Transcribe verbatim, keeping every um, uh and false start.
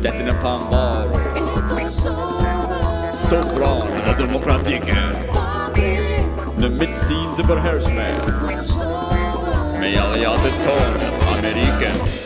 Dette er Pambaro. Så bra med demokratikken. Når mitt syn det bør høres med. Med alliatet tårn Ameriken.